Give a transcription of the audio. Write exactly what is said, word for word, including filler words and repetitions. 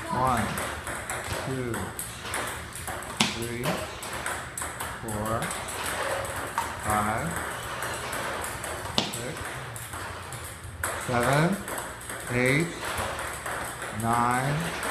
One, two, three, four, five, six, seven, eight, nine,